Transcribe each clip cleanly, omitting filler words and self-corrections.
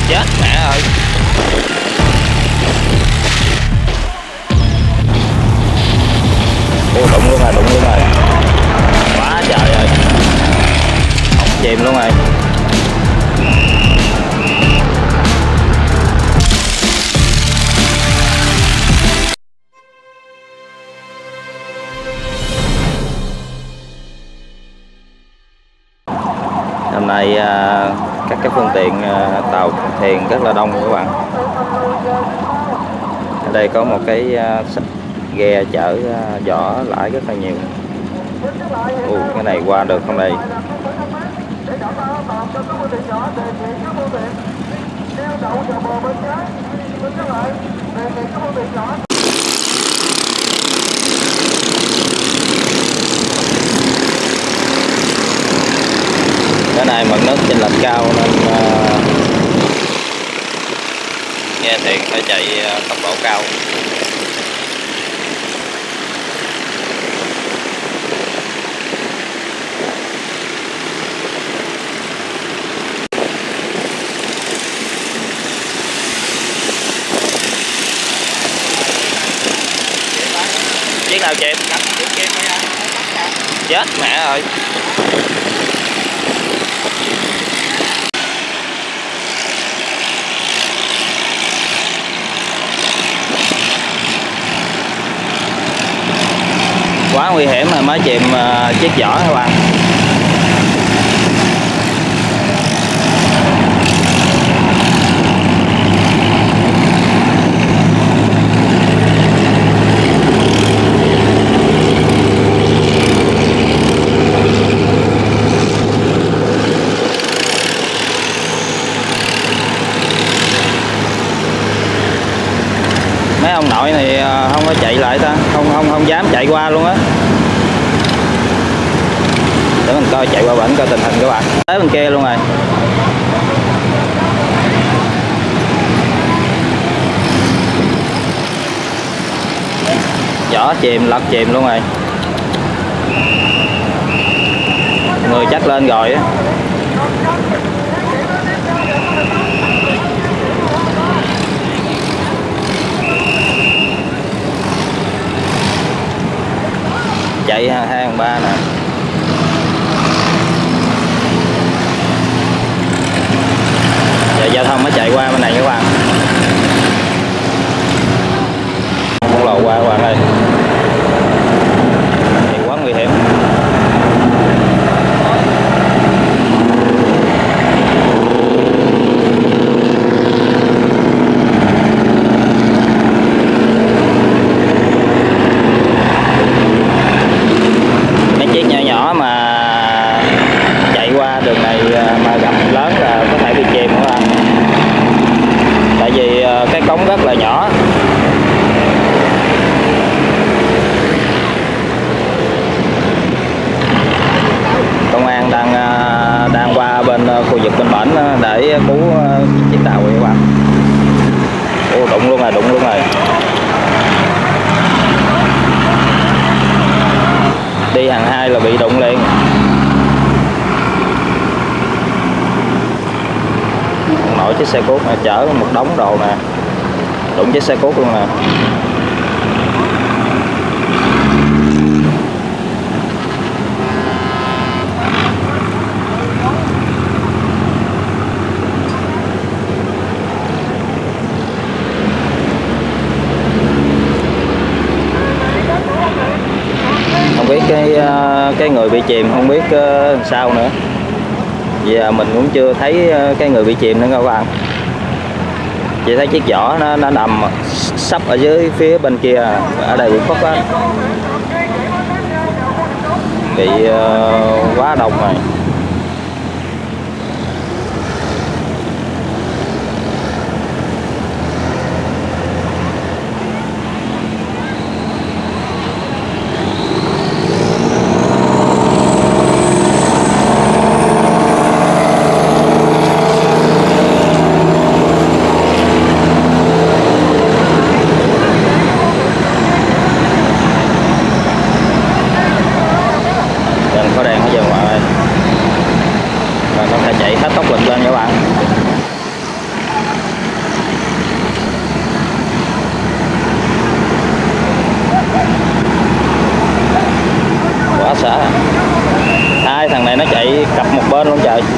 Chết mẹ ơi. Ô, đụng luôn rồi. Quá trời ơi. Không chìm luôn rồi. Hôm nay các cái phương tiện tàu thuyền rất là đông các bạn. Ở đây có một cái ghe chở vỏ lãi rất là nhiều. Cái này qua được không đây? Cái này mực nước trên lệch cao nên ghe thuyền phải chạy tốc độ cao. Chiếc nào chìm? Chết mẹ ơi. Quá nguy hiểm mà mới chìm chiếc vỏ các bạn. Mấy ông nội này không có chạy lại ta, không dám chạy qua luôn á. Để mình coi chạy qua bển coi tình hình các bạn. Tới bên kia luôn rồi. Vỏ chìm, lật chìm luôn rồi. Người chắc lên rồi á. Chạy 2/3 nè. Giờ giao thông mới chạy qua bên này các bạn. Không lộ qua các bạn ơi. Thì quá nguy hiểm. Cái cống rất là nhỏ. Công an đang qua bên khu vực bên bển để cứu chiếc tàu này các bạn. Đụng luôn rồi. Đi hàng 2 là bị đụng liền. Nội chiếc xe cuốc này chở một đống đồ nè, đụng chiếc xe cuốc luôn nè. Không biết cái người bị chìm không biết làm sao nữa. Vì mình cũng chưa thấy cái người bị chìm nữa các bạn. Chỉ thấy chiếc vỏ nó nằm sắp ở dưới phía bên kia, ở đây bị khúc á, bị quá đông rồi. xả. Hai thằng này nó chạy cặp một bên luôn trời.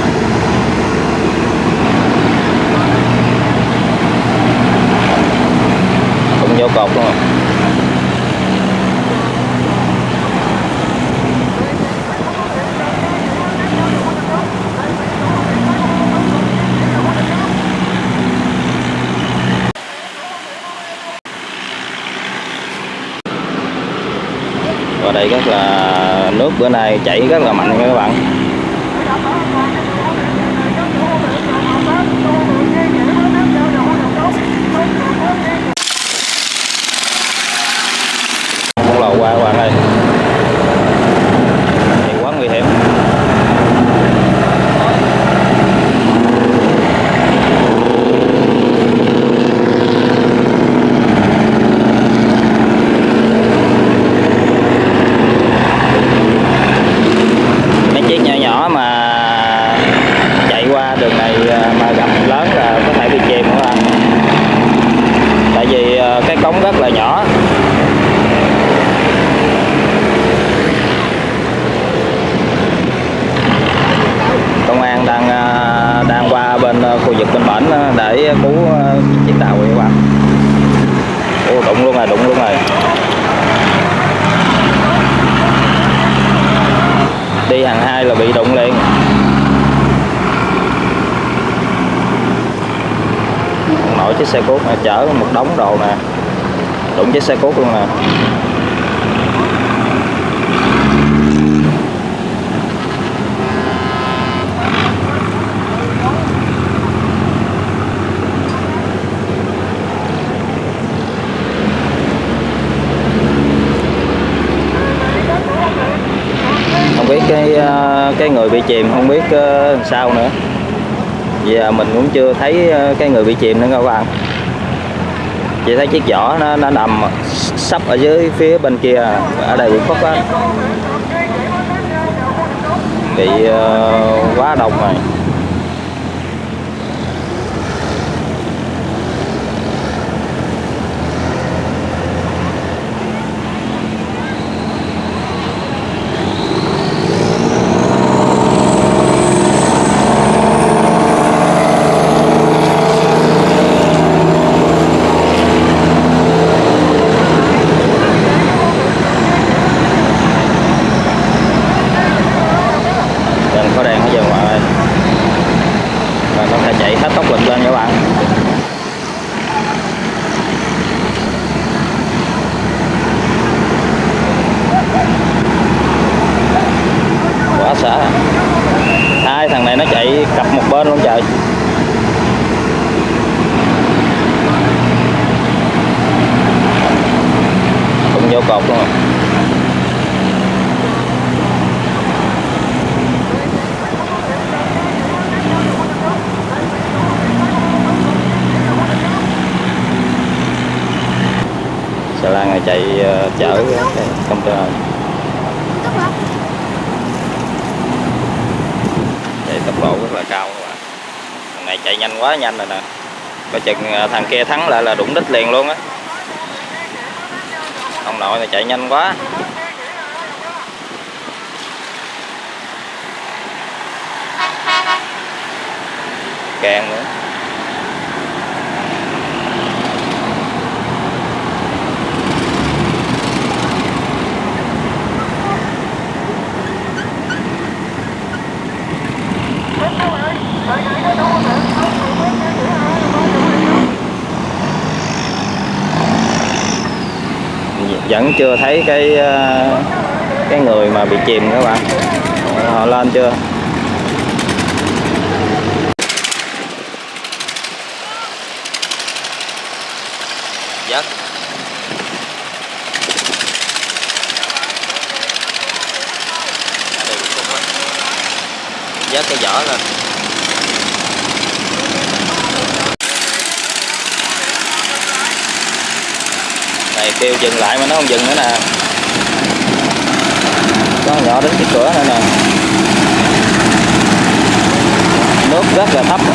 Đụng vô cột luôn. Ở đây rất là nước bữa nay chảy rất là mạnh nha các bạn. Con lầu qua các bạn ơi. Thì quá nguy hiểm. Cái cống rất là nhỏ. Công an đang qua bên khu vực bên bển để cứu chiếc tàu này các bạn. Ồ, đụng luôn rồi. Đi hàng hai là bị đụng liền. Nổi chiếc xe cuốc này chở một đống đồ nè, đụng chiếc xe cuốc luôn nè. Không biết cái người bị chìm không biết sao nữa. Giờ mình cũng chưa thấy cái người bị chìm nữa các bạn. Chỉ thấy chiếc vỏ nó nằm sắp ở dưới phía bên kia, ở đây bị khúc á, bị quá đông rồi. Có đèn bây giờ các bạn ơi, và nó phải chạy hết tốc lực lên các bạn. Quá xả. Hai thằng này nó chạy cặp một bên luôn trời. Đụng vô cột luôn rồi. Xà lan này chạy chở cái container, chạy tốc độ rất là cao các bạn. Thằng này chạy nhanh quá nhanh rồi nè, coi chừng thằng kia thắng lại là đụng đít liền luôn á. Ông nội này chạy nhanh quá. Kèn nữa. Vẫn chưa thấy cái người mà bị chìm các bạn. Họ lên chưa? Dắt. Dắt cái vỏ lên. Này kêu dừng lại mà nó không dừng nữa nè. Có nhỏ đến cái cửa nữa nè. Nước rất là thấp.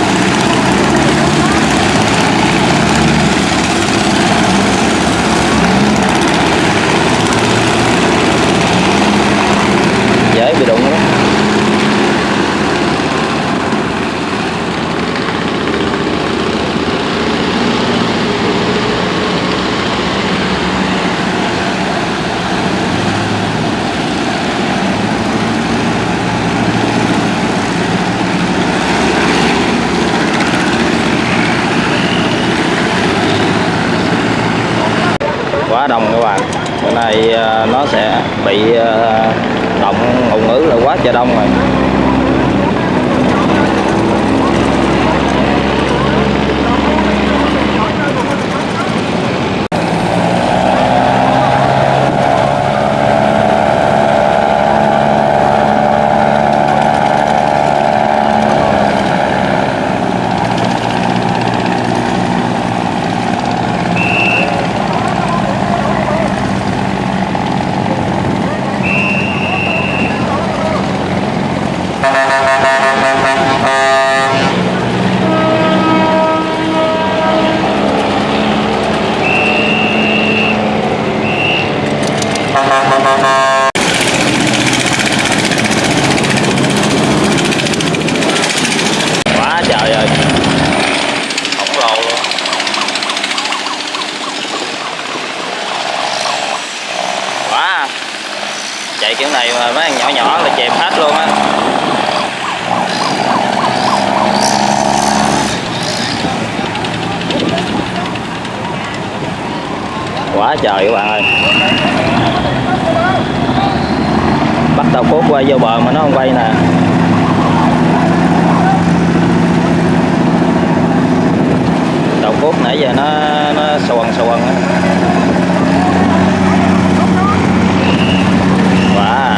quá đông các bạn. Bữa nay nó sẽ bị động ùn ứ là quá trời đông rồi. Quá trời ơi, khổng lồ luôn. Quá, chạy kiểu này mà mấy thằng nhỏ nhỏ là chìm hết luôn á. Quá trời các bạn ơi. Bắt tàu cốt quay vô bờ mà nó không quay nè. Tàu cốt nãy giờ nó xoằn á. Wow.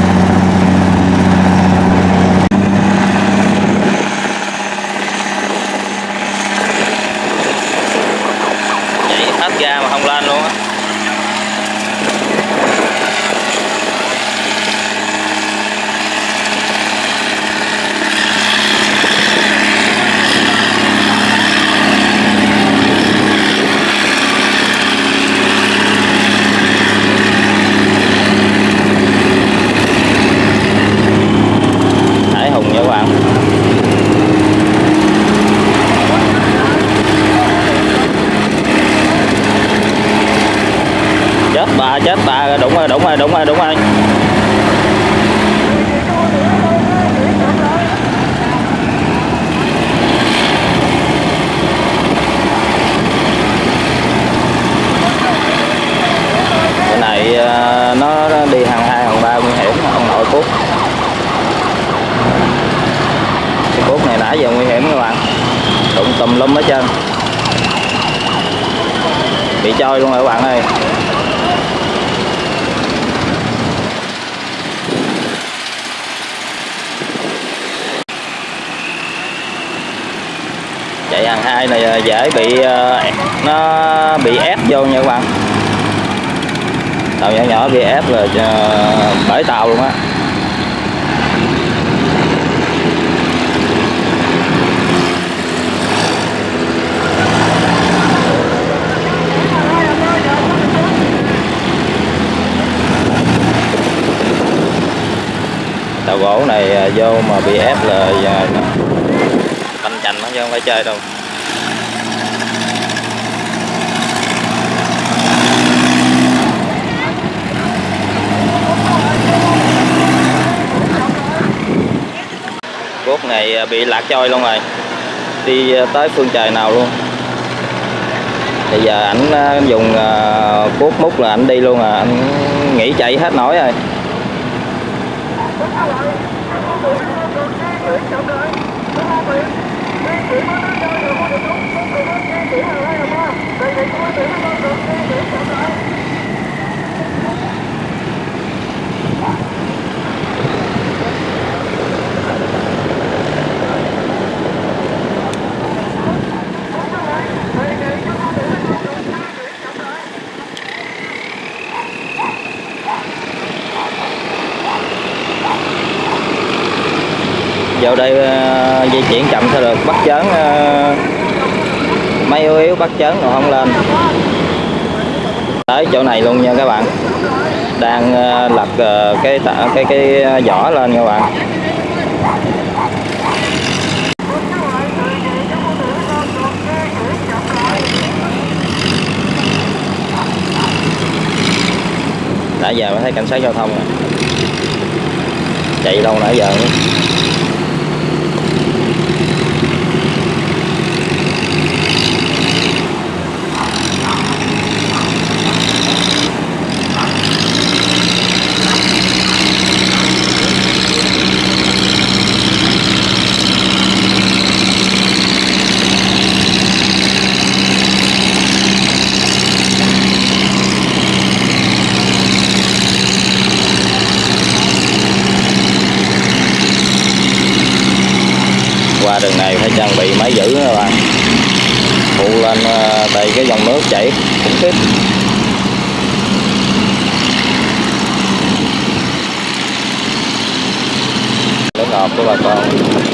Chạy hết ga mà không lên luôn á. Hùng nha các bạn. Chết bà, đúng rồi. Cái này nó đi hàng 2 hàng 3 nguy hiểm ông nội Phúc. Cái cốt này nãy giờ nguy hiểm các bạn, đụng tùm lum hết trơn, bị trôi luôn rồi các bạn ơi. Chạy hàng 2 này dễ bị nó bị ép vô nha các bạn. Tàu nhỏ nhỏ bị ép là bể tàu luôn á. Tàu gỗ này vô mà bị ép là banh chành nó chứ không phải chơi đâu. Cốt này bị lạc trôi luôn rồi, đi tới phương trời nào luôn. Bây giờ ảnh dùng cuốc múc là ảnh đi luôn à, anh nghỉ chạy hết nổi rồi. Vào đây di chuyển chậm sao được, bắt chớn máy yếu bắt chớn rồi không lên. Tới chỗ này luôn nha các bạn, đang lật cái vỏ lên các bạn. Nãy giờ mới thấy cảnh sát giao thông rồi, chạy đâu nãy giờ nữa. qua đường này phải trang bị máy giữ nữa các bạn, phụ lên đây cái dòng nước chảy khủng khiếp. Nước ngọt của bà con.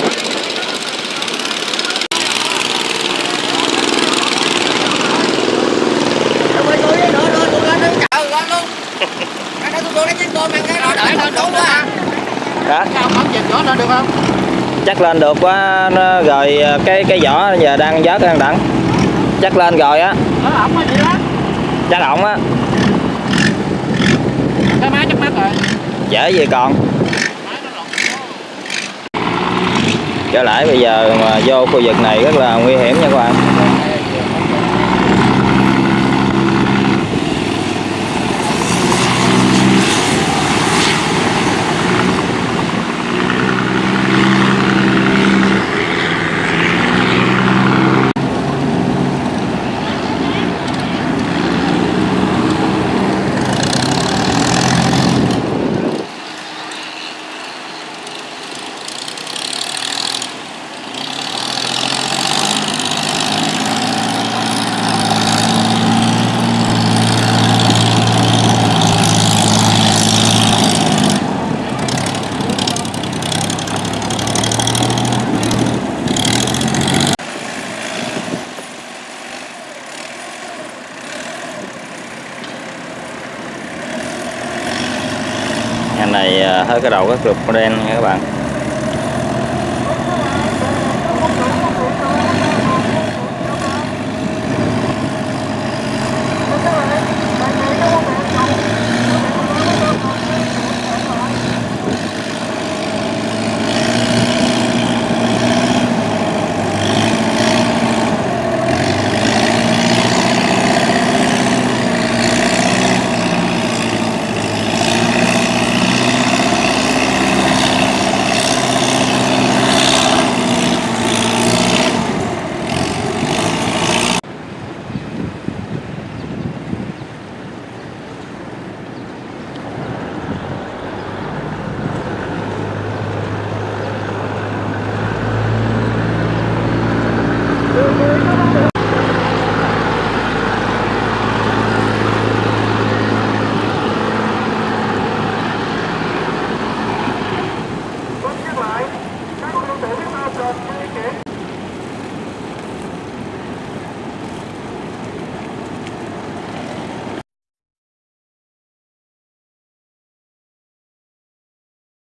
Hả? Lên được không? Chắc lên được quá, nó rồi cái vỏ giờ đang vớt đang đặng. Chắc lên rồi á. Nó ổng hay gì đó. Chắc ổng á. Cái máy chắc mắt rồi. Dễ gì còn. Trở lại bây giờ mà vô khu vực này rất là nguy hiểm nha các bạn. Anh này hết cái đầu cái cục đen nha các bạn.